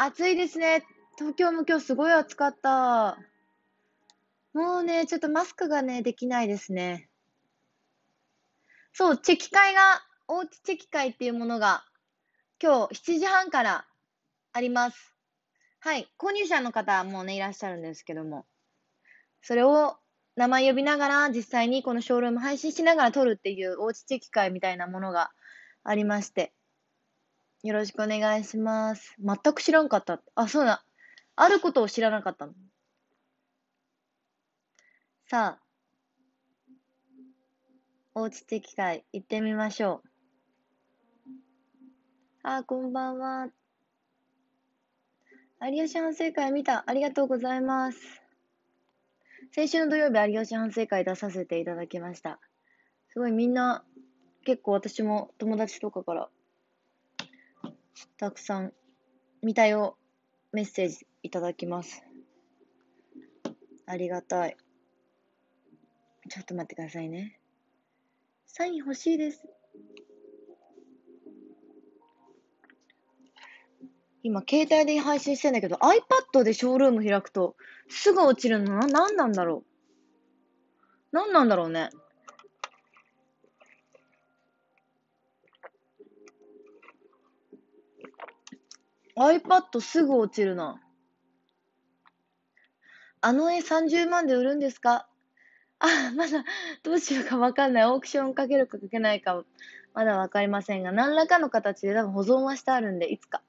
暑いですね。東京も今日すごい暑かった。もうね、ちょっとマスクがね、できないですね。そう、チェキ会が、おうちチェキ会っていうものが、今日7時半からあります。はい。購入者の方もね、いらっしゃるんですけども、それを名前呼びながら、実際にこのショールーム配信しながら撮るっていうおうちチェキ会みたいなものがありまして、よろしくお願いします。全く知らんかった。あ、そうだ。あることを知らなかったの。さあ、おうちチェキ会行ってみましょう。こんばんは。有吉反省会見た。ありがとうございます。先週の土曜日、有吉反省会出させていただきました。すごいみんな、結構私も友達とかからたくさん見たよメッセージいただきます。ありがたい。ちょっと待ってくださいね。サイン欲しいです。今、携帯で配信してんだけど、iPad でショールーム開くと、すぐ落ちるのなんなんだろう。なんなんだろうね。iPad すぐ落ちるな。あの絵30万で売るんですか？まだどうしようかわかんない。オークションかけるかかけないか、まだわかりませんが、何らかの形で多分保存はしてあるんで、いつか。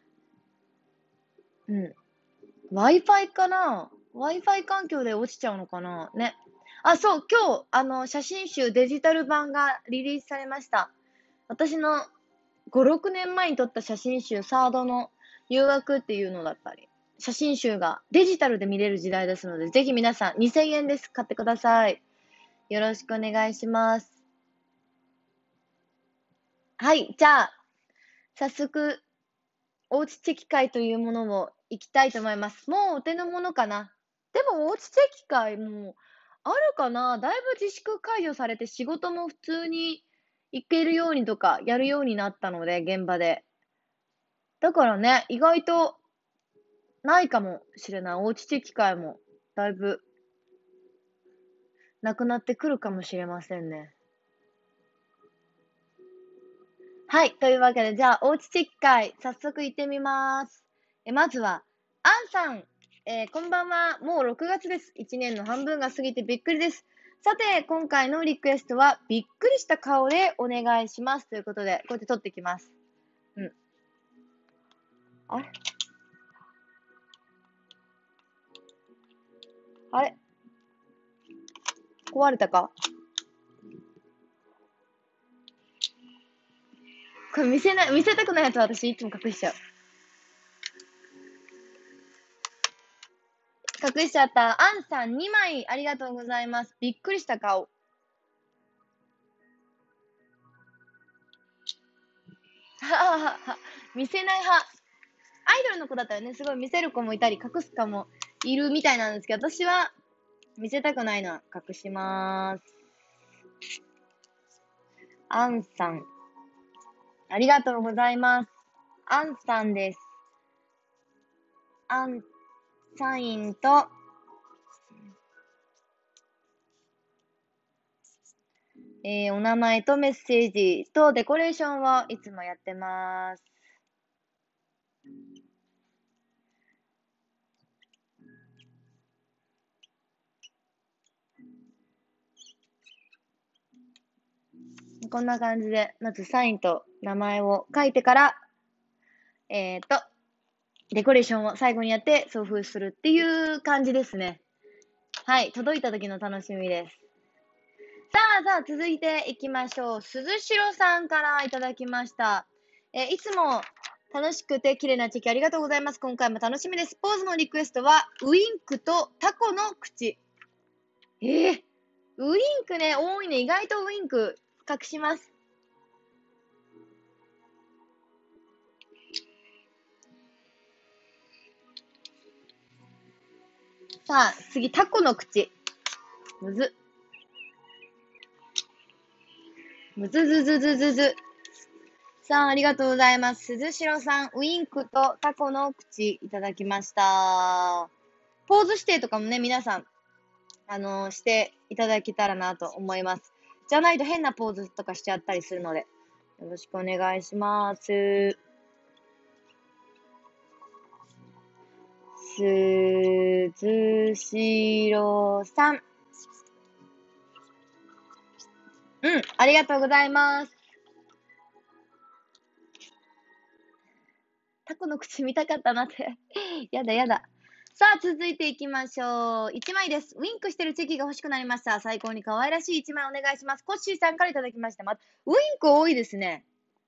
うん。Wi-Fi かな？ Wi-Fi 環境で落ちちゃうのかなね。そう、今日、写真集デジタル版がリリースされました。私の5、6年前に撮った写真集、サードの誘惑っていうのだったり、写真集がデジタルで見れる時代ですので、ぜひ皆さん2000円です。買ってください。よろしくお願いします。はい、じゃあ、早速、おうちチェキ会というものを行きたいと思います。もうお手の物かな。でも、おうちチェキ会もあるかな。だいぶ自粛解除されて仕事も普通に行けるようにとか、やるようになったので、現場で。だからね、意外とないかもしれない。おうちチェキ会も、だいぶ、なくなってくるかもしれませんね。はい。というわけで、じゃあ、おうちチェキ会、早速行ってみます。まずは、アンさん。こんばんは。もう6月です。1年の半分が過ぎてびっくりです。さて、今回のリクエストは、びっくりした顔でお願いします。ということで、こうやって撮ってきます。うん。あれあれ壊れたか？これ見せたくないやつは私いつも隠しちゃう。隠しちゃった。アンさん2枚ありがとうございます。びっくりした顔。はははは。見せない派。アイドルの子だったらね、すごい見せる子もいたり、隠す子もいるみたいなんですけど、私は見せたくないのは隠しまーす。アンさん。ありがとうございます。アンさんです。アンサインと、お名前とメッセージとデコレーションをいつもやってます。こんな感じで、まずサインと名前を書いてから、デコレーションを最後にやって送付するっていう感じですね。はい、届いた時の楽しみです。さあ、続いていきましょう。鈴代さんからいただきました。いつも楽しくて綺麗なチェキありがとうございます。今回も楽しみです。ポーズのリクエストは、ウインクとタコの口。ウインクね、多いね。意外とウインク隠します。さあ、次、タコの口。むず。むずずずずずず。 さあ、ありがとうございます。鈴代さん、ウインクとタコの口いただきました。ポーズ指定とかもね、皆さん、していただけたらなと思います。じゃないと変なポーズとかしちゃったりするので、よろしくお願いします。鈴代さん。ありがとうございます。タコの口見たかったなって。やだやだ。さあ、続いていきましょう。1枚です。ウィンクしてるチェキが欲しくなりました。最高に可愛らしい1枚お願いします。コッシーさんからいただきました。ウィンク多いですね。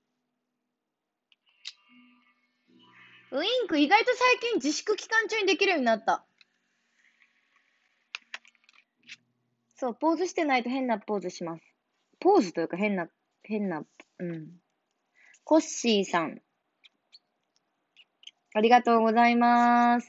ウィンク意外と最近自粛期間中にできるようになった。そう、ポーズしてないと変なポーズします。ポーズというか変な、コッシーさん。ありがとうございます。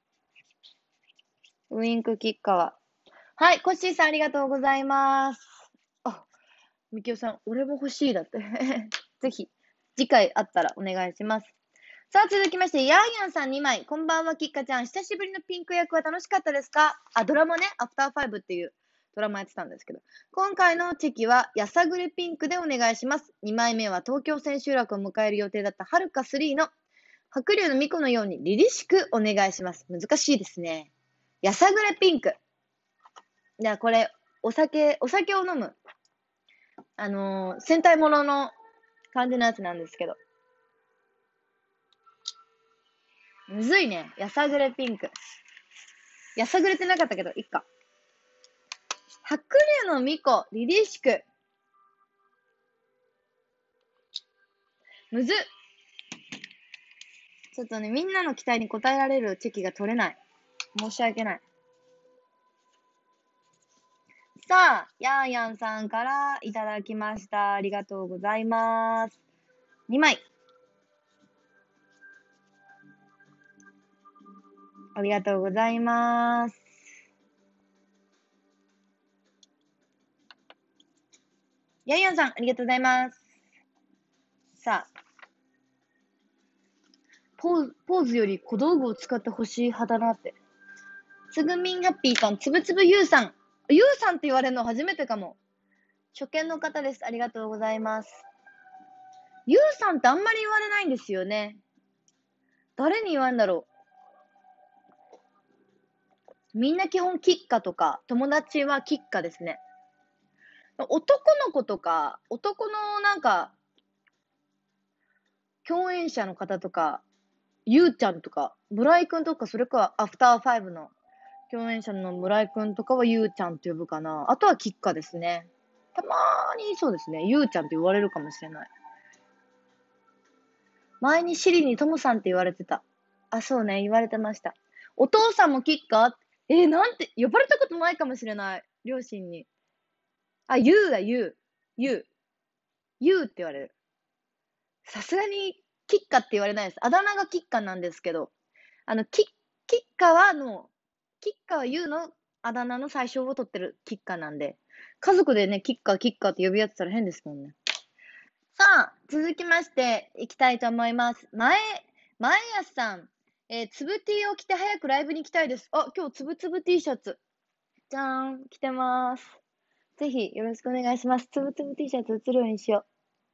ウィンクキッカーは。はい、コッシーさんありがとうございます。あ、みきおさん、俺も欲しいだって。ぜひ、次回あったらお願いします。さあ、続きまして、ヤーヤンさん2枚。こんばんは、キッカちゃん。久しぶりのピンク役は楽しかったですか？ドラマね、アフターファイブっていうドラマやってたんですけど。今回のチェキは、やさぐれピンクでお願いします。2枚目は東京千秋楽を迎える予定だったはるか3の白龍の巫女のように凛々しくお願いします。難しいですね。やさぐれピンク。じゃあこれ、お酒を飲む。戦隊ものの感じのやつなんですけど。むずいね。やさぐれピンク。やさぐれてなかったけど、いっか。白龍の巫女、凛々しく。むずっ。ちょっとね、みんなの期待に応えられるチェキが取れない。申し訳ない。さあ、ヤーヤンさんからいただきました。ありがとうございます。2枚。ありがとうございます。ヤーヤンさん、ありがとうございます。さあ、ポーズより小道具を使ってほしい派だなって。つぐみんハッピーさん、つぶつぶゆうさん。ゆうさんって言われるの初めてかも。初見の方です。ありがとうございます。ゆうさんってあんまり言われないんですよね。誰に言わんだろう。みんな基本キッカとか、友達はキッカですね。男の子とか、男のなんか、共演者の方とか、ゆうちゃんとか、村井くんとか、それか、アフターファイブの共演者の村井くんとかはゆうちゃんって呼ぶかな。あとはキッカですね。たまーにそうですね。ゆうちゃんって言われるかもしれない。前にシリにトムさんって言われてた。あ、そうね。言われてました。お父さんもキッカ？なんて、呼ばれたことないかもしれない。両親に。ゆうだ、ゆう。ゆう。ゆうって言われる。さすがに、キッカって言われないです。あだ名がキッカなんですけど、キッカはユーのあだ名の最初を取ってるキッカなんで、家族でね、キッカって呼び合ってたら変ですもんね。さあ、続きまして、いきたいと思います。前安さん、つぶ T を着て早くライブに行きたいです。今日つぶつぶ T シャツ。じゃーん、着てます。ぜひ、よろしくお願いします。つぶつぶ T シャツ映るようにしよう。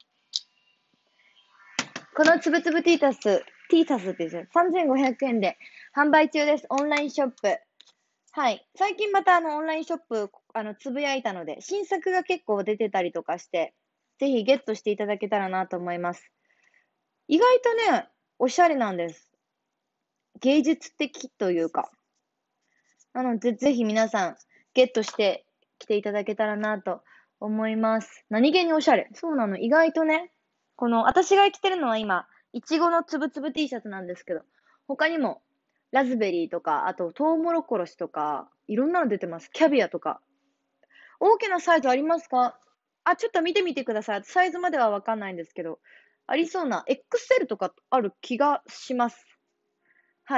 このつぶつぶ T シャツって言う3500円で販売中です。オンラインショップ。はい。最近またオンラインショップ、つぶやいたので、新作が結構出てたりとかして、ぜひゲットしていただけたらなと思います。意外とね、おしゃれなんです。芸術的というか。なので、ぜひ皆さん、ゲットして来ていただけたらなと思います。何気におしゃれ。そうなの。意外とね、私が着てるのは今、いちごのつぶつぶ T シャツなんですけど、他にも、ラズベリーとか、あと、トウモロコロシとか、いろんなの出てます。キャビアとか。大きなサイズありますか？ちょっと見てみてください。サイズまではわかんないんですけど、ありそうな、XL とかある気がします。はい。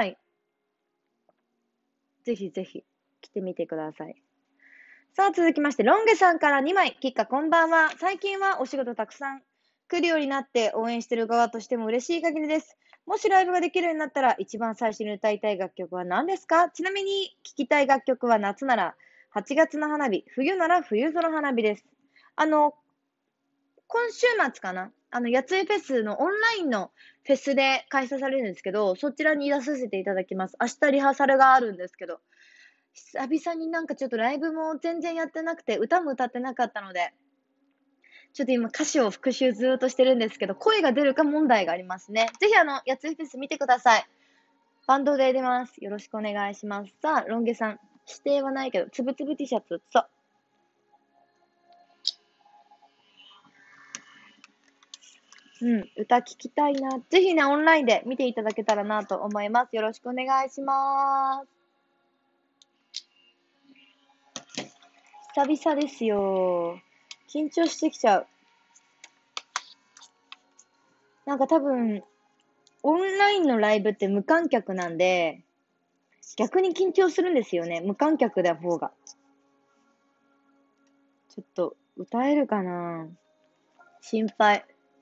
ぜひぜひ、着てみてください。さあ、続きまして、ロンゲさんから2枚。キッカこんばんは。最近はお仕事たくさん来るようになって応援してる側としても嬉しい限りです。もしライブができるようになったら、一番最初に歌いたい楽曲は何ですか？ちなみに、聴きたい楽曲は夏なら8月の花火、冬なら冬空花火です。今週末かなやついフェスのオンラインのフェスで開催されるんですけど、そちらに出させていただきます。明日リハーサルがあるんですけど、久々になんかちょっとライブも全然やってなくて、歌も歌ってなかったので、ちょっと今歌詞を復習ずーっとしてるんですけど、声が出るか問題がありますね。ぜひやついフェス見てください。バンドで出ます。よろしくお願いします。さあ、ロン毛さん。指定はないけど、つぶつぶ T シャツ。そう。歌聞きたいな。ぜひね、オンラインで見ていただけたらなと思います。よろしくお願いします。久々ですよ。緊張してきちゃう。なんか多分、オンラインのライブって無観客なんで、逆に緊張するんですよね。無観客の方が。ちょっと、歌えるかな？心配。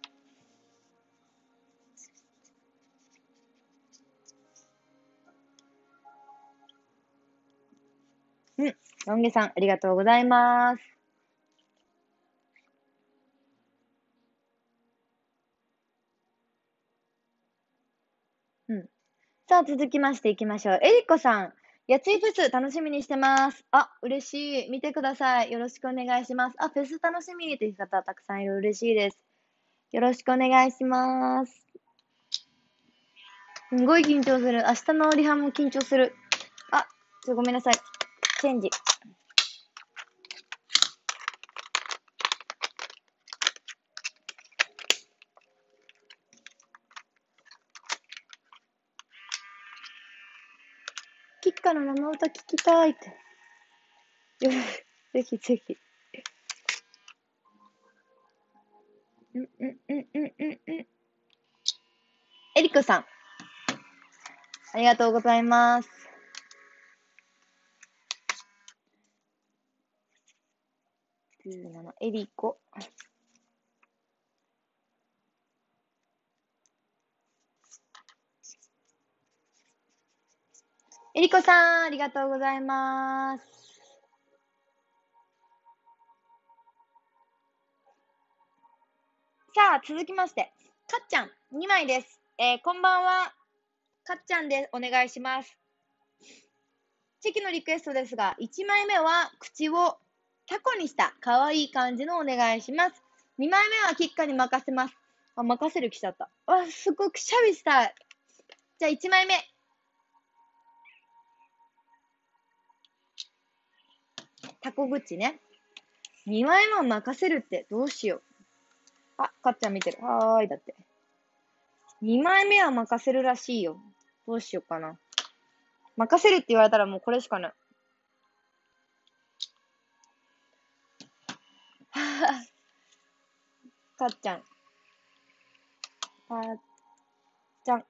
ロン毛さん、ありがとうございます。さあ、続きましていきましょう。エリコさん、やついフェス楽しみにしてます。あ、嬉しい。見てください。よろしくお願いします。あ、フェス楽しみにという方たくさんいる。嬉しいです。よろしくお願いします。すごい緊張する。明日のリハも緊張する。あ、ごめんなさい。チェンジ。キッカの生歌聞きたいって。ぜひぜひ。エリコさん、ありがとうございます。エリコ。エリコさん、ありがとうございます。さあ、続きまして、かっちゃん、2枚です。こんばんは。かっちゃんでお願いします。チェキのリクエストですが、1枚目は口をタコにした可愛い感じのお願いします。2枚目はキッカに任せます。あ、任せる気しちゃった。あ、すごくシャビしたい。じゃあ1枚目。タコ口ね。2枚目は任せるってどうしよう。あ、かっちゃん見てる。はーい、だって。2枚目は任せるらしいよ。どうしようかな。任せるって言われたらもうこれしかない。かっちゃん。かっちゃん。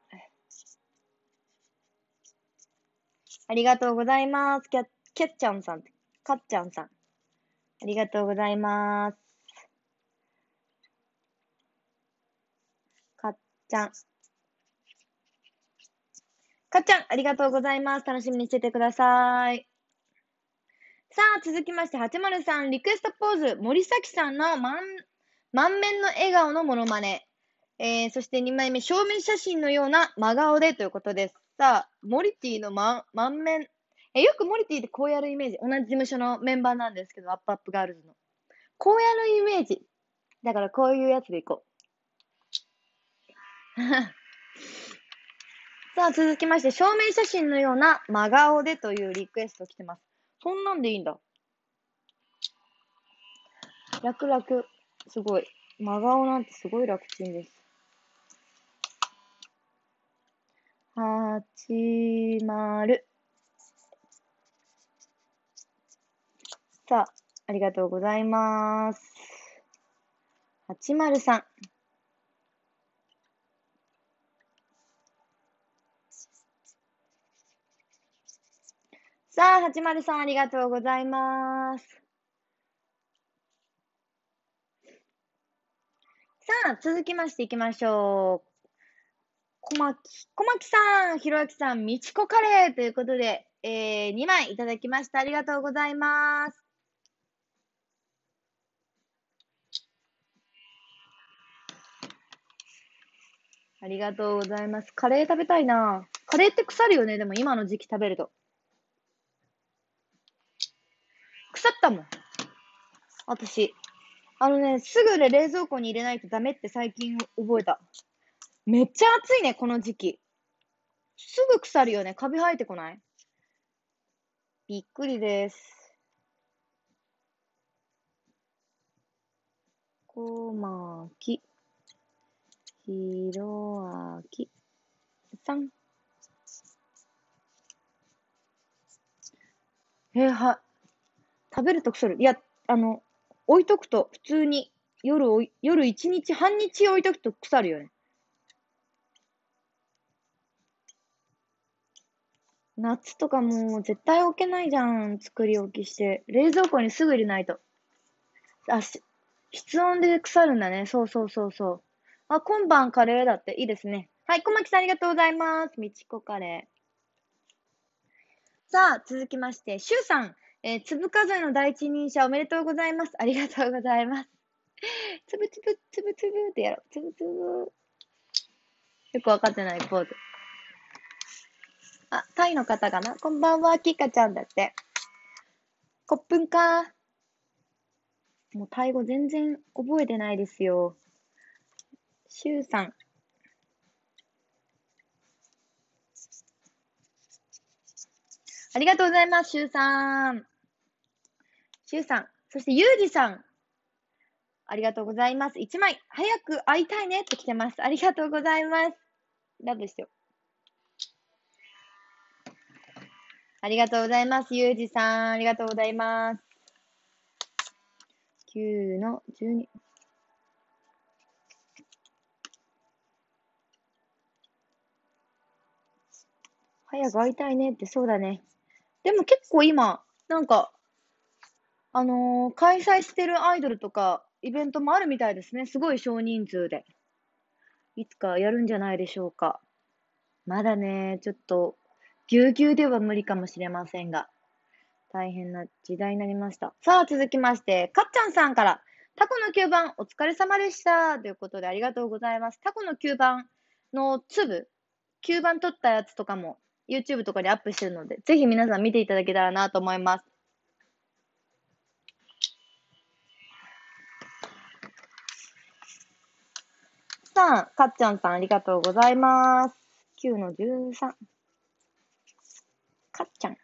ありがとうございます。キャッちゃんさん。かっちゃんさん。ありがとうございます。かっちゃん。かっちゃん、ありがとうございます。楽しみにしててください。さあ、続きまして、803、リクエストポーズ、森崎さんの満面の笑顔のモノマネ。そして2枚目、正面写真のような真顔でということです。さあ、モリティの満面。よくモリティってこうやるイメージ。同じ事務所のメンバーなんですけど、アップアップガールズの。こうやるイメージ。だからこういうやつでいこう。さあ、続きまして、正面写真のような真顔でというリクエスト来てます。そんなんでいいんだ。楽々。すごい。真顔なんてすごい楽ちんです。80。さあ、ありがとうございます。803。さあ、803ありがとうございます。さあ、 続きましていきましょう。小牧さん、ひろあきさん、みちこカレーということで、2枚いただきました。ありがとうございます。ありがとうございます。カレー食べたいな。カレーって腐るよね、でも今の時期食べると。腐ったもん。私。すぐ冷蔵庫に入れないとダメって最近覚えた。めっちゃ暑いね、この時期。すぐ腐るよね。カビ生えてこない？びっくりです。小牧ひろあきさん。食べると腐る。いや、置いとくと、普通に、夜一日、半日置いとくと腐るよね。夏とかもう絶対置けないじゃん。作り置きして。冷蔵庫にすぐ入れないと。あ、室温で腐るんだね。そうそうそうそう。あ、今晩カレーだって。いいですね。はい、小牧さんありがとうございます。みちこカレー。さあ、続きまして、しゅうさん。粒数えの第一人者おめでとうございます。ありがとうございます。つぶつぶ、つぶつぶってやろう。つぶつぶ。よくわかってないポーズ。あ、タイの方かな？こんばんは、キカちゃんだって。コップンか。もうタイ語全然覚えてないですよ。シュウさん。ありがとうございます、シュウさん。シュウさん。そしてユウジさん。ありがとうございます。1枚。早く会いたいねって来てます。ありがとうございます。ラブしよう。ありがとうございます。ユウジさん。ありがとうございます。9の12。早く会いたいねってそうだね。でも結構今、なんか、開催してるアイドルとか、イベントもあるみたいですね。すごい少人数で。いつかやるんじゃないでしょうか。まだね、ちょっと、ぎゅうぎゅうでは無理かもしれませんが、大変な時代になりました。さあ、続きまして、かっちゃんさんから、タコの吸盤、お疲れ様でした。ということで、ありがとうございます。タコの吸盤の粒、吸盤取ったやつとかも、YouTube とかにアップしてるので、ぜひ皆さん見ていただけたらなと思います。さあ、かっちゃんさんありがとうございます。9の13。かっちゃん。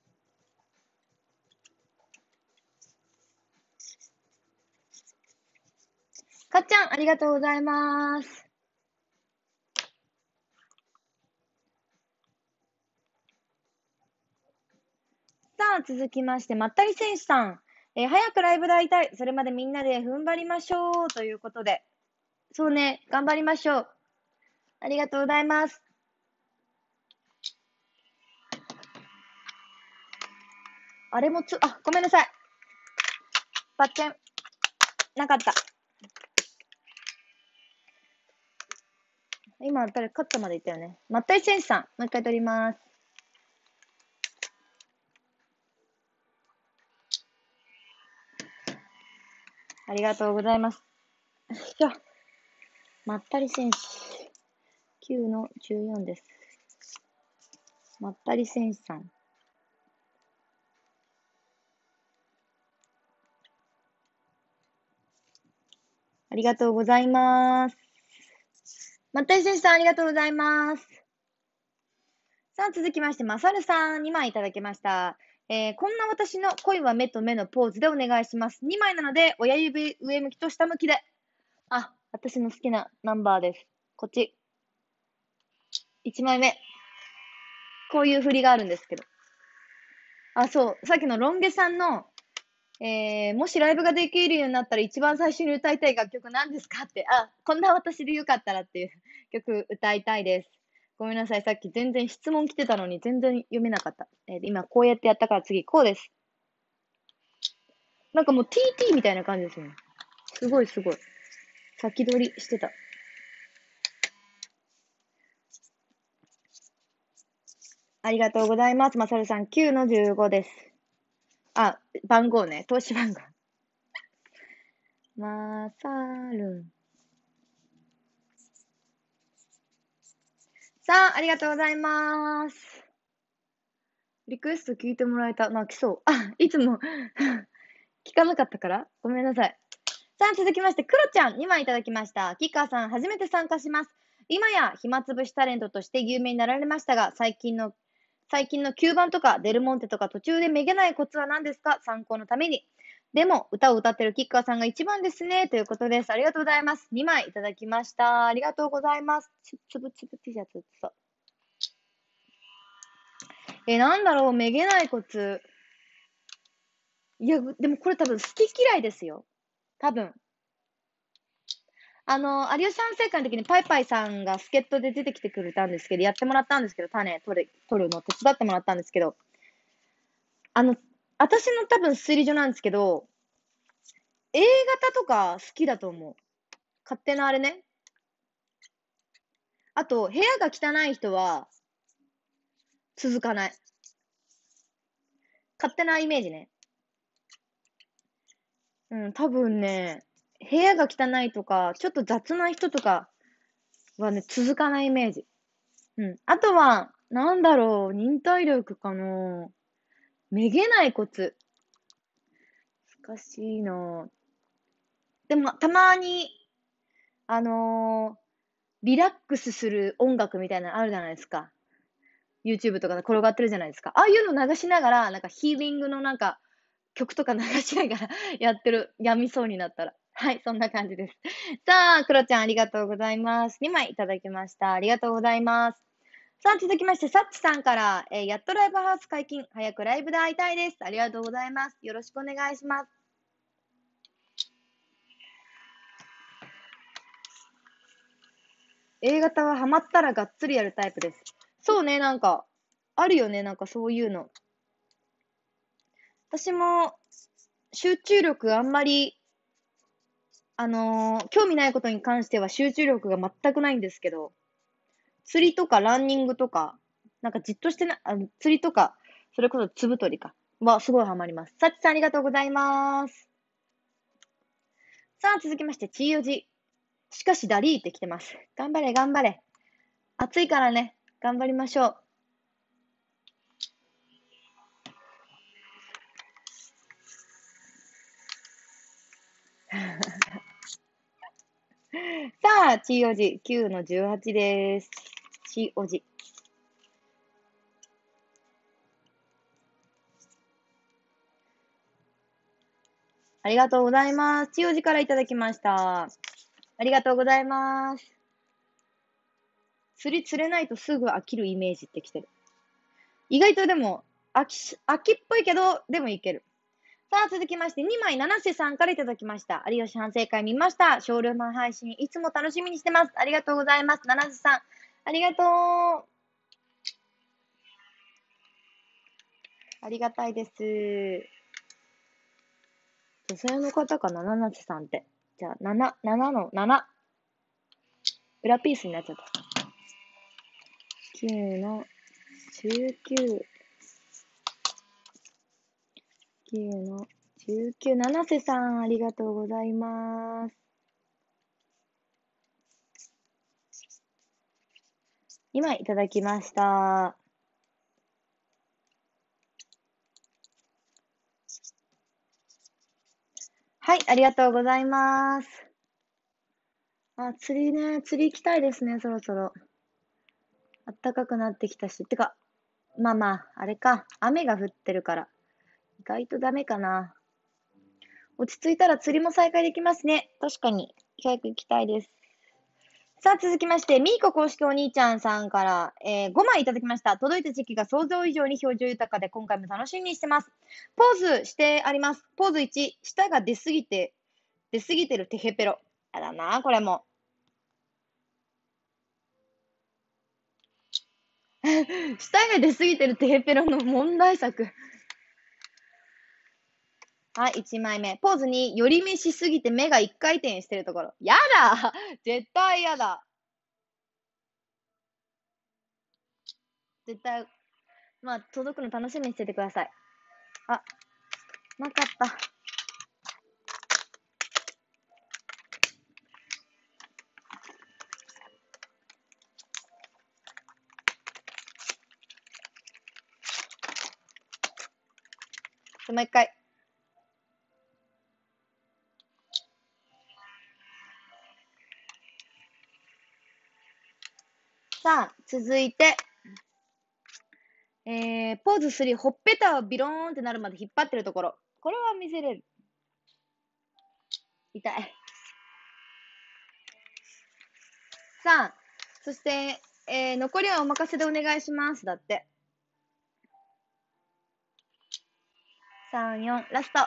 かっちゃん、ありがとうございます。さあ、続きまして、まったり選手さん。早くライブで会いたい。それまでみんなで踏ん張りましょう。ということで。そうね、頑張りましょう。ありがとうございます。あれもごめんなさい。バッチン。なかった。今、勝ったまで言ったよね。まったり選手さん、もう一回取ります。ありがとうございます。じゃあ、まったり選手。9の14です。まったり選手さん。ありがとうございます。まったり選手さん、ありがとうございます。さあ、続きまして、まさるさん、2枚いただきました。こんな私の恋は目と目のポーズでお願いします。2枚なので、親指上向きと下向きで。あ、私の好きなナンバーです。こっち。1枚目。こういう振りがあるんですけど。あ、そう。さっきのロン毛さんの、もしライブができるようになったら一番最初に歌いたい楽曲何ですかって、こんな私でよかったらっていう曲歌いたいです。ごめんなさい。さっき全然質問来てたのに全然読めなかった。今こうやってやったから次こうです。なんかもう TT みたいな感じですよね。すごいすごい。 先取りしてた。ありがとうございます。まさるさん、9の15です。あ、番号ね。投資番号。まさる。さあ、ありがとうございます。リクエスト聞いてもらえた。泣きそう。あ、いつも聞かなかったからごめんなさい。さあ、続きまして、クロちゃん2枚いただきました。キッカーさん、初めて参加します。今や暇つぶしタレントとして有名になられましたが、最近の9番とかデルモンテとか途中でめげないコツは何ですか？参考のために。でも、歌を歌ってるキッカーさんが一番ですね。ということです。ありがとうございます。2枚いただきました。ありがとうございます。つぶつぶ T シャツ。そう。なんだろう、めげないコツ。いや、でもこれ多分好き嫌いですよ。多分。有吉反省会の時にパイパイさんが助っ人で出てきてくれたんですけど、やってもらったんですけど、種取るの手伝ってもらったんですけど、私の多分推理上なんですけど、A 型とか好きだと思う。勝手なあれね。あと、部屋が汚い人は続かない。勝手なイメージね。うん、多分ね、部屋が汚いとか、ちょっと雑な人とかはね、続かないイメージ。うん。あとは、なんだろう、忍耐力かな。めげないコツ。難しいな。でも、たまに、あのリラックスする音楽みたいなのあるじゃないですか。YouTube とかで転がってるじゃないですか。ああいうの流しながら、なんかヒーリングのなんか曲とか流しながらやってる。やみそうになったら。はい、そんな感じです。さあ、クロちゃんありがとうございます。2枚いただきました。ありがとうございます。さあ、続きまして、サッチさんから、やっとライブハウス解禁。早くライブで会いたいです。ありがとうございます。よろしくお願いします。A 型はハマったらがっつりやるタイプです。そうね、なんか、あるよね、なんかそういうの。私も、集中力あんまり、興味ないことに関しては集中力が全くないんですけど、釣りとかランニングとか、なんかじっとしてな、釣りとか、それこそつぶ取りか、はすごいハマります。さちさんありがとうございます。さあ、続きまして、ちいよじ。しかし、ダリーって来てます。頑張れ、頑張れ。暑いからね、頑張りましょう。さあ、ちいおじ、9の18です。ちいおじ。ありがとうございます。ちいおじからいただきました。ありがとうございます。釣れないとすぐ飽きるイメージってきてる。意外とでも、飽きっぽいけど、でもいける。さあ、続きまして、2枚七瀬さんからいただきました。有吉反省会見ました。ショールーム配信、いつも楽しみにしてます。ありがとうございます。七瀬さん、ありがとう。ありがたいです。女性の方かな、七瀬さんって。じゃあ、7の7。裏ピースになっちゃった。9の19。9の19。七瀬さん、ありがとうございます。2枚いただきました。はい、ありがとうございます。あ、釣りね、釣り行きたいですね、そろそろ。あったかくなってきたし。てか、まあまあ、あれか。雨が降ってるから。意外とダメかな。落ち着いたら釣りも再開できますね。確かに。早く行きたいです。さあ、続きまして、みーこ公式お兄ちゃんさんから、5枚いただきました。届いた時期が想像以上に表情豊かで、今回も楽しみにしてます。ポーズしてあります。ポーズ1、舌が出すぎてるテヘペロ。やだな、これも。舌が出すぎてるテヘペロの問題作。 はい、1枚目。ポーズに寄り目しすぎて目が1回転してるところ。やだ絶対やだ。絶対、まあ、届くの楽しみにしててください。あ、なかった。もう一回。さあ、続いて、ポーズ3、ほっぺたをビローンってなるまで引っ張ってるところ。これは見せれる。痛い。さあ、そして、残りはお任せでお願いします。だって。3、4、ラスト。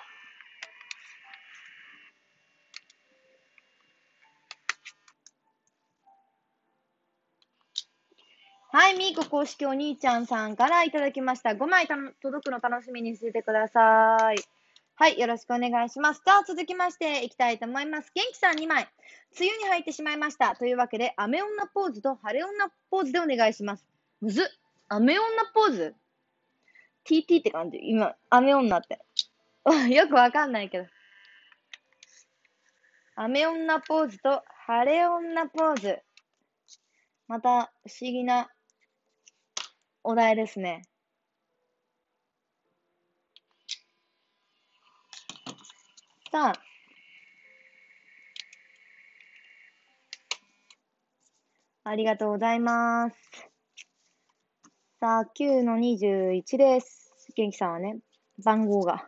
はい、みーこ公式お兄ちゃんさんからいただきました。5枚届くの楽しみにしててください。はい、よろしくお願いします。じゃあ続きましていきたいと思います。元気さん2枚。梅雨に入ってしまいました。というわけで、雨女ポーズと晴れ女ポーズでお願いします。むずっ。雨女ポーズ ?TT って感じ。今、雨女って。よくわかんないけど。雨女ポーズと晴れ女ポーズ。また不思議なお題ですね。さあ、ありがとうございます。さあ、9の21です。元気さんはね、番号が。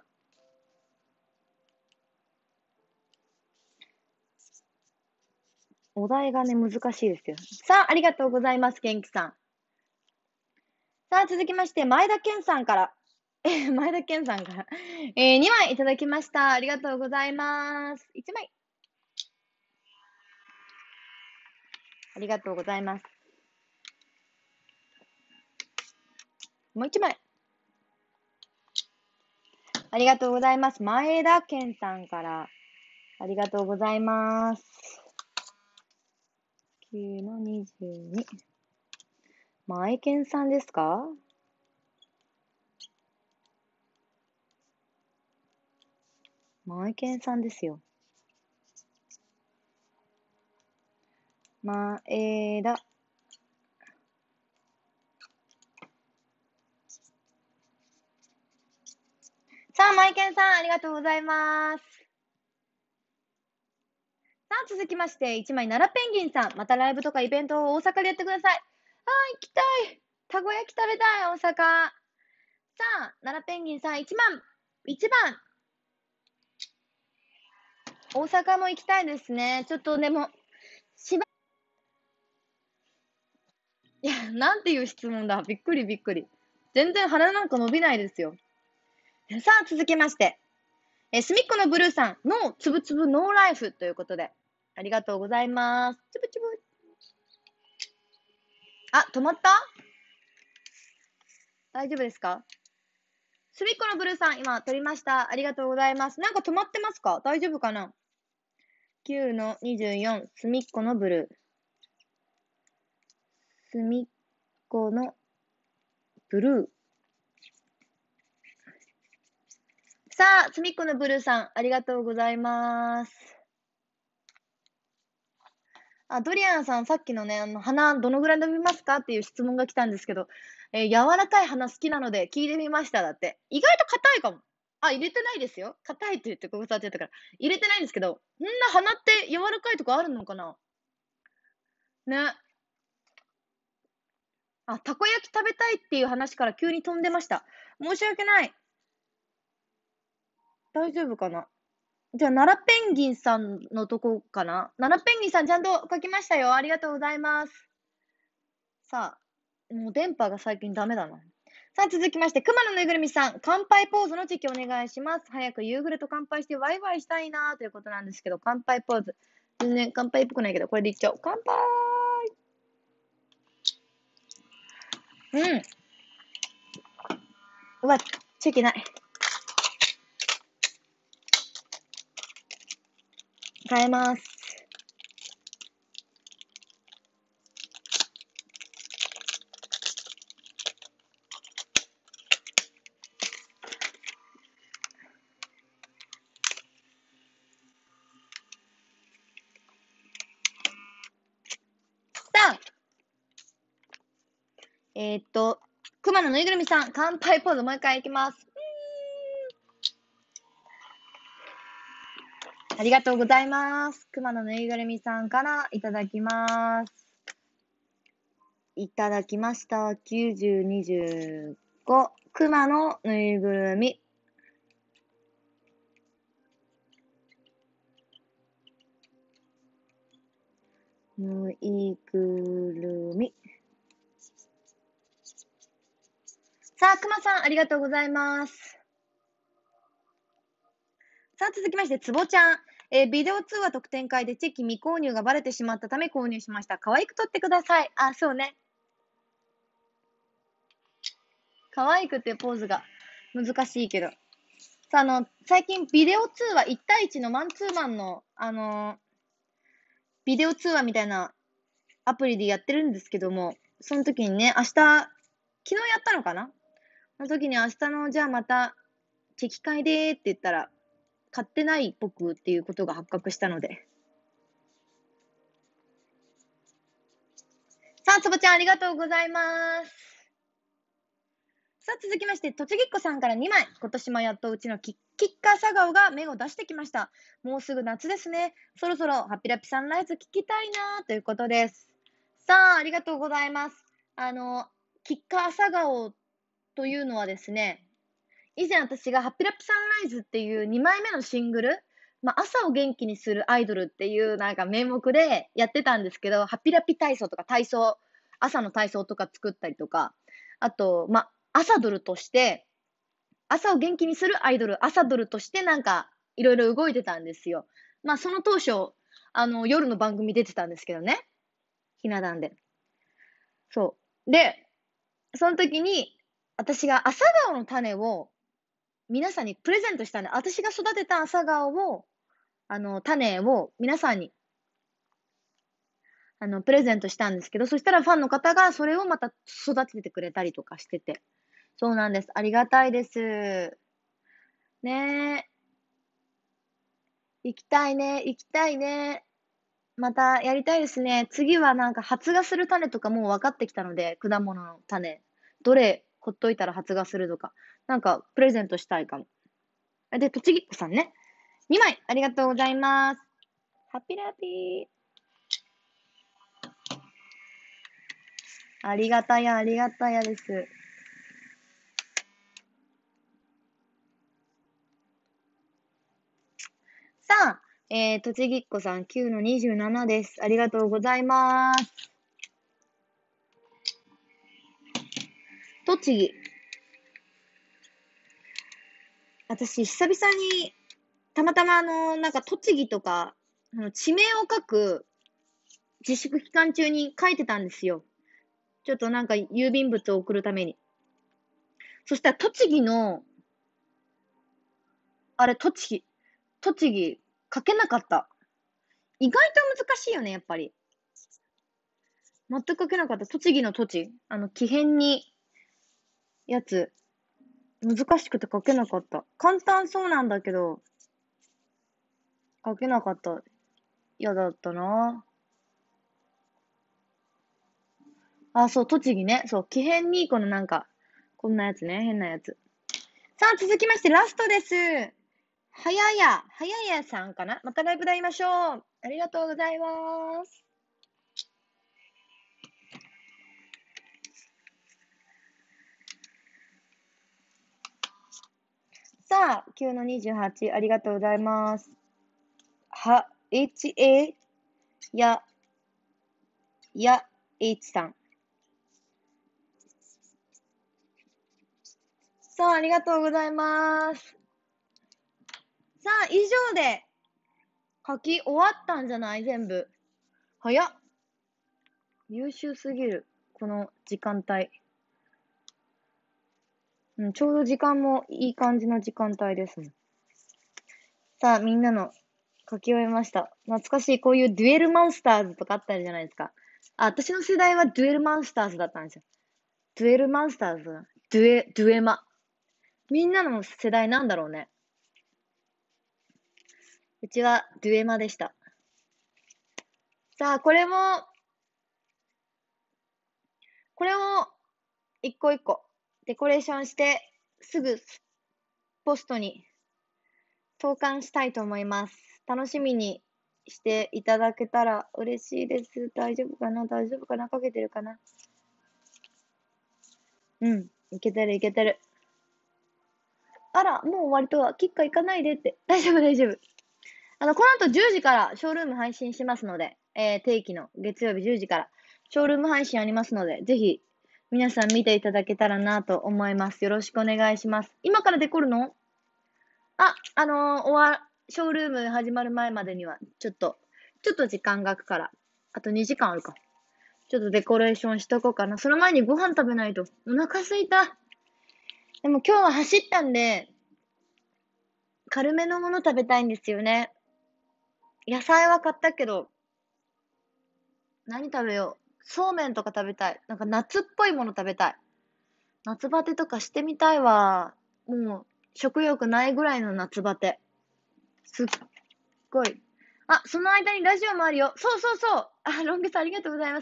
お題がね、難しいですよ。さあ、ありがとうございます、元気さん。さあ、続きまして、前田健さんから。前田健さんから。2枚いただきました。ありがとうございます。1枚。ありがとうございます。もう1枚。ありがとうございます。前田健さんから。ありがとうございます。9の22。前健さんですか？前健さんですよ。前田。さあ、マイケンさん、ありがとうございます。さあ、続きまして、1枚、奈良ペンギンさん。またライブとかイベントを大阪でやってください。行きたい。たこ焼き食べたい、大阪。さあ、奈良ペンギンさん、1番。大阪も行きたいですね。ちょっとでも、いや、なんていう質問だ。びっくりびっくり。全然鼻なんか伸びないですよ。さあ、続きまして。すみっこのブルーさんのつぶつぶノーライフということで。ありがとうございます。つぶつぶ。あ、止まった？大丈夫ですか？すみっこのブルーさん、今撮りました。ありがとうございます。なんか止まってますか？大丈夫かな？ 9 の24、すみっこのブルー。すみっこのブルー。さあ、すみっこのブルーさん、ありがとうございます。あ、ドリアンさん、さっきのね、鼻、どのぐらい伸びますかっていう質問が来たんですけど、柔らかい鼻好きなので聞いてみましただって。意外と硬いかも。あ、入れてないですよ。硬いって言ってここ触っちゃったから。入れてないんですけど、んな鼻って柔らかいとこあるのかなね。あ、たこ焼き食べたいっていう話から急に飛んでました。申し訳ない。大丈夫かな？じゃあ、奈良ペンギンさんのとこかな？奈良ペンギンさんちゃんと書きましたよ。ありがとうございます。さあ、もう電波が最近ダメだな。さあ、続きまして、熊野ぬいぐるみさん、乾杯ポーズの時期お願いします。早く夕暮れと乾杯してワイワイしたいなということなんですけど、乾杯ポーズ。全然乾杯っぽくないけど、これでいっちゃおう。乾杯。うん。うわ、チェキない。 変えます。さあ、熊野ぬいぐるみさん、乾杯ポーズもう一回いきます。ありがとうございます。熊野ぬいぐるみさんからいただきます。いただきました。90、25。熊のぬいぐるみ。ぬいぐるみ。さあ、熊さん、ありがとうございます。さあ、続きまして、つぼちゃん。ビデオ通話特典会でチェキ未購入がバレてしまったため購入しました。可愛く撮ってください。あ、そうね。可愛くってポーズが難しいけど。さあ、最近ビデオ通話1対1のマンツーマンの、ビデオ通話みたいなアプリでやってるんですけども、その時にね、昨日やったのかなその時に明日の、じゃあまた、チェキ会でーって言ったら、買ってない僕っていうことが発覚したので。さあ、つぼちゃんありがとうございます。さあ、続きまして、とちぎっこさんから2枚。今年もやっとうちのキッカー朝顔が芽を出してきました。もうすぐ夏ですね。そろそろハッピーラッピサンライズ聞きたいなということです。さあ、ありがとうございます。キッカー朝顔というのはですね、以前私がハッピーラッピサンライズっていう2枚目のシングル、朝を元気にするアイドルっていうなんか名目でやってたんですけど、ハッピーラッピ体操とか朝の体操とか作ったりとか、あと、朝ドルとして、朝を元気にするアイドル、朝ドルとしてなんかいろいろ動いてたんですよ。その当初、夜の番組出てたんですけどね。ひな壇で。そう。で、その時に、私が朝顔の種を皆さんにプレゼントしたんで、私が育てた朝顔を、種を皆さんに、プレゼントしたんですけど、そしたらファンの方がそれをまた育ててくれたりとかしてて。そうなんです。ありがたいです。ねえ。行きたいね、行きたいね。またやりたいですね。次はなんか発芽する種とかもう分かってきたので、果物の種。どれほっといたら発芽するとか。なんかプレゼントしたいかも。で、栃木っ子さんね。2枚ありがとうございます。ハッピーラッピー。ありがたや、ありがたやです。さあ、栃木っ子さん9の27です。ありがとうございます。栃木。私、久々に、たまたまなんか栃木とか、地名を書く自粛期間中に書いてたんですよ。ちょっとなんか郵便物を送るために。そしたら栃木の、あれ、栃木、書けなかった。意外と難しいよね、やっぱり。全く書けなかった。栃木の栃。木偏に、やつ、難しくて書けなかった。簡単そうなんだけど、書けなかった。嫌だったな。あ、そう、栃木ね。そう、木偏に、このなんか、こんなやつね。変なやつ。さあ、続きまして、ラストです。はややさんかなまたライブで会いましょう。ありがとうございます。さあ、9の28、ありがとうございます。や、H さん。さあ、ありがとうございます。さあ、以上で書き終わったんじゃない全部。早っ。優秀すぎる。この時間帯。ちょうど時間もいい感じの時間帯ですね。さあ、みんなの書き終えました。懐かしい、こういうデュエルマンスターズとかあったじゃないですか。あ、私の世代はデュエルマンスターズだったんですよ。デュエルマンスターズデュエマ。みんなの世代なんだろうね。うちはデュエマでした。さあ、これも一個一個デコレーションして、すぐポストに投函したいと思います。楽しみにしていただけたら嬉しいです。大丈夫かなかけてるかな。うん。いけてるいけてる。あら、もう終わりとは、キッカ行かないでって。大丈夫大丈夫。この後10時からショールーム配信しますので、定期の月曜日10時からショールーム配信ありますので、ぜひ皆さん見ていただけたらなと思います。よろしくお願いします。今からデコるの？ショールーム始まる前までには、ちょっと時間が空くから、あと2時間あるか。ちょっとデコレーションしとこうかな。その前にご飯食べないと。お腹すいた。でも今日は走ったんで、軽めのもの食べたいんですよね。野菜は買ったけど、何食べよう。そうめんとか食べたい。なんか夏っぽいもの食べたい。夏バテとかしてみたいわ。もう、食欲ないぐらいの夏バテ。すっごい。あ、その間にラジオもあるよ。そうそうそう。あ、ロン毛さんありがとうございます。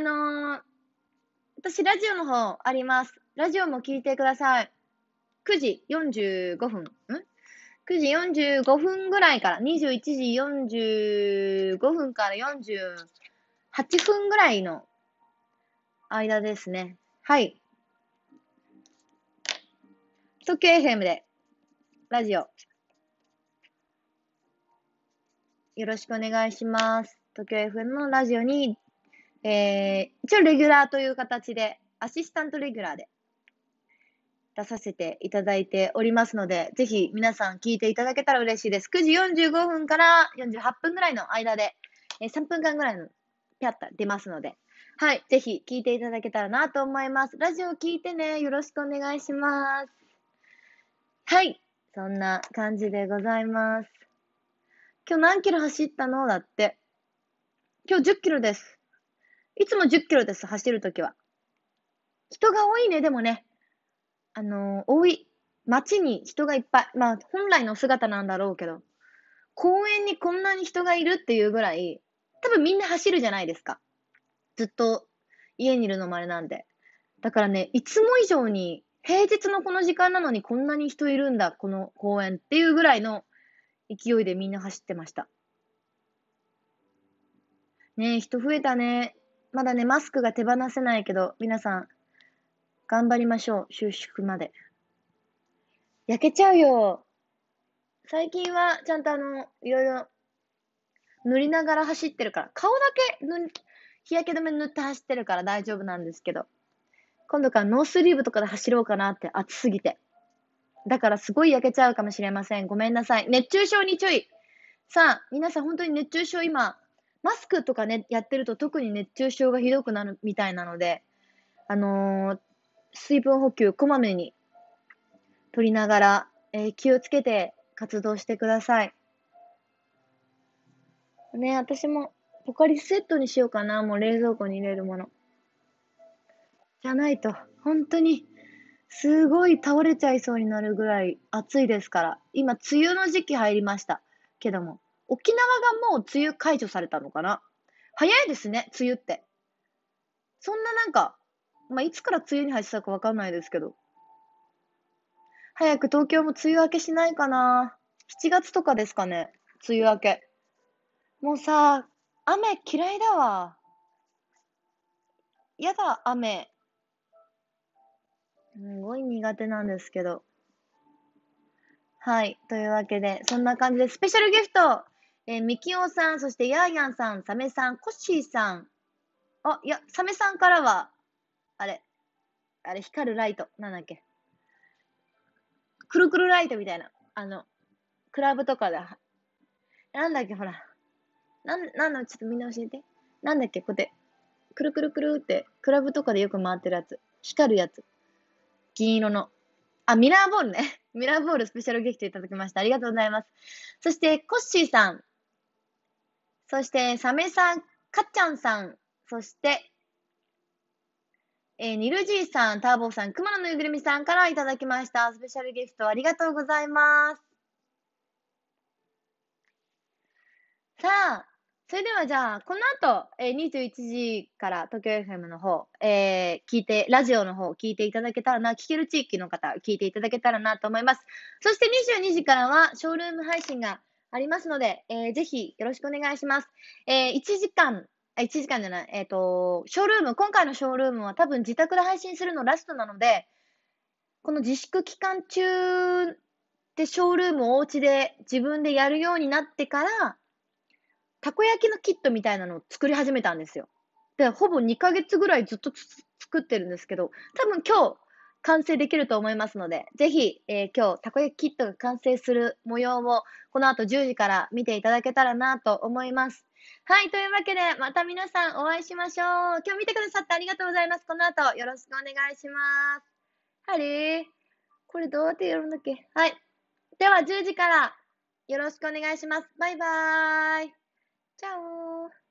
私ラジオの方あります。ラジオも聞いてください。9時45分。9時45分ぐらいから、21時45分から48分ぐらいの間ですね。はい。東京 FM で、ラジオ、よろしくお願いします。東京 FM のラジオに、一応レギュラーという形で、アシスタントレギュラーで出させていただいておりますので、ぜひ皆さん聞いていただけたら嬉しいです。9時45分から48分ぐらいの間で、3分間ぐらいのピャッと出ますので、はい、ぜひ聞いていただけたらなと思います。ラジオ聞いてね、よろしくお願いします。はい、そんな感じでございます。今日何キロ走ったのだって。今日10キロです。いつも10キロです、走るときは。人が多いね、でもね。多い。街に人がいっぱい。まあ、本来の姿なんだろうけど、公園にこんなに人がいるっていうぐらい、多分みんな走るじゃないですか。ずっと家にいるのもあれなんで。だからね、いつも以上に、平日のこの時間なのにこんなに人いるんだ、この公園っていうぐらいの勢いでみんな走ってました。ねえ、人増えたね。まだね、マスクが手放せないけど、皆さん、頑張りましょう。収縮まで。焼けちゃうよ。最近は、ちゃんといろいろ塗りながら走ってるから、顔だけ日焼け止め塗って走ってるから大丈夫なんですけど、今度からノースリーブとかで走ろうかなって暑すぎて。だからすごい焼けちゃうかもしれません。ごめんなさい。熱中症に注意。さあ、皆さん本当に熱中症今、マスクとかね、やってると特に熱中症がひどくなるみたいなので、水分補給こまめに取りながら、気をつけて活動してください。ね、私もポカリスエットにしようかな。もう冷蔵庫に入れるもの。じゃないと、本当に、すごい倒れちゃいそうになるぐらい暑いですから。今、梅雨の時期入りました。けども、沖縄がもう梅雨解除されたのかな？早いですね、梅雨って。そんななんか、まあ、いつから梅雨に入ってたかわかんないですけど。早く東京も梅雨明けしないかな。7月とかですかね、梅雨明け。もうさ、雨嫌いだわ。やだ、雨。すごい苦手なんですけど。はい。というわけで、そんな感じで、スペシャルギフト、みきおさん、そしてヤーヤンさん、サメさん、コッシーさん。あ、いや、サメさんからは、あれ、光るライト。なんだっけ。くるくるライトみたいな。クラブとかで、なんだっけ、ほら。なんの、ちょっとみんな教えて。なんだっけ、こうやって、くるくるくるって、クラブとかでよく回ってるやつ。光るやつ。銀色の。あ、ミラーボールね。ミラーボールスペシャルギフトいただきました。ありがとうございます。そして、コッシーさん。 そして、サメさん、かっちゃんさん、そして、ニルジーさん、ターボーさん、熊野ぬいぐるみさんからいただきました。スペシャルゲストありがとうございます。さあ、それではじゃあ、この後、21時から東京 FM の方、聞いて、ラジオの方聞いていただけたらな、聞ける地域の方聞いていただけたらなと思います。そして22時からはショールーム配信がありますので、ぜひよろしくお願いします。1時間、1時間じゃない、ショールーム、今回のショールームは多分自宅で配信するのラストなので、この自粛期間中でショールームをお家で自分でやるようになってから、たこ焼きのキットみたいなのを作り始めたんですよ。で、ほぼ2ヶ月ぐらいずっと作ってるんですけど、多分今日完成できると思いますので、ぜひ、今日たこ焼きキットが完成する模様をこの後10時から見ていただけたらなと思います。はい、というわけでまた皆さんお会いしましょう。今日見てくださってありがとうございます。この後よろしくお願いします。はい、これどうやってやるんだっけ。はい。では10時からよろしくお願いします。バイバーイ。チャオ